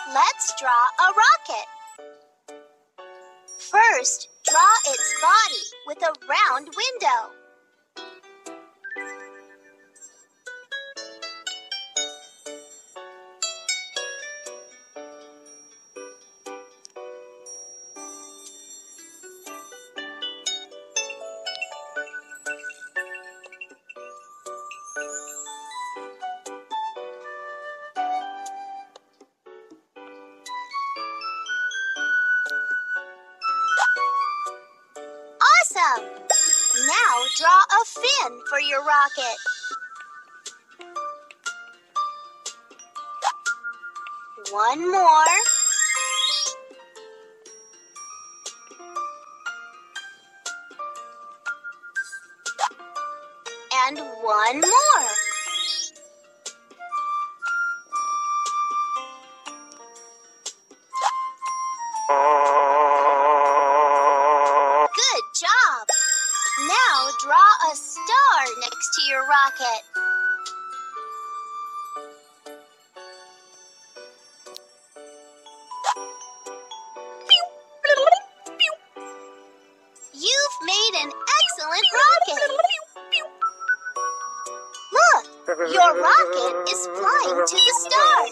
Let's draw a rocket. First, draw its body with a round window. Awesome! Now draw a fin for your rocket. One more. And one more. Good job! Now draw a star next to your rocket. You've made an excellent rocket! Look, your rocket is flying to the stars.